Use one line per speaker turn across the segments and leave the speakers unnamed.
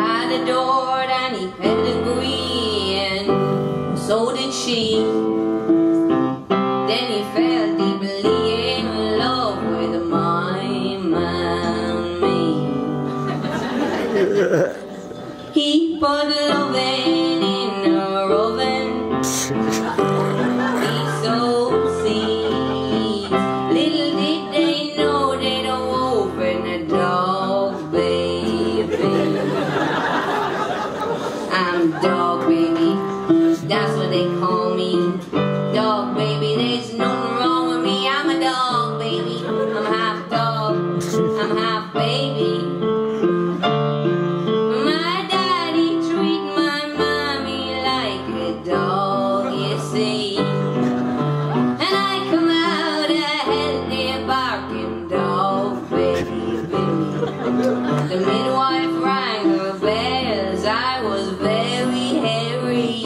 had adored any pedigree, and so did she. Then he fell deeply in love with my man, me. He put loving in her oven. He sowed seeds. Little did they know they'd open a dog, baby. I'm dog, baby. That's what they call me. Dog, baby. There's nothing wrong with me. I'm a dog, baby. I'm half dog. I'm half baby. My daddy treat my mommy like a dog, you see. And I come out a healthy barking dog, baby. The midwife rang her bells. I was very hairy.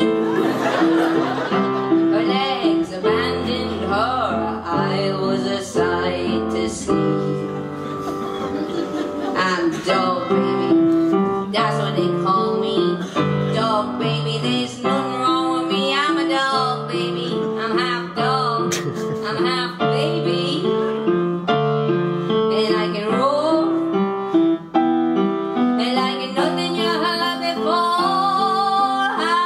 Her legs abandoned her. I was a sight to see. I'm dog, baby. That's what they call me. Dog, baby. There's nothing wrong with me. I'm a dog, baby. I'm half dog. I'm half baby. And I can roar. And like nothing you heard before.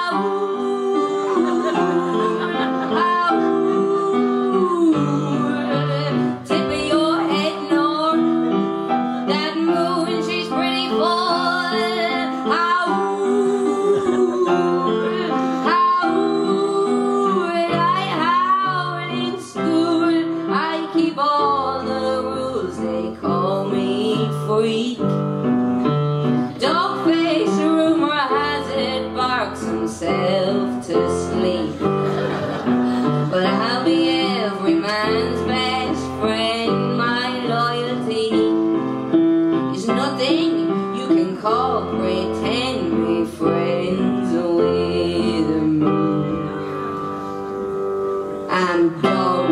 Tip of your head north. That moon, she's pretty full. I howl in school. I keep all the rules. They call me freak. Dog face, rumor has it, barks himself to sleep. But I'll be every man's best friend. My loyalty is nothing you can call pretend. Be friends with me. I'm dog.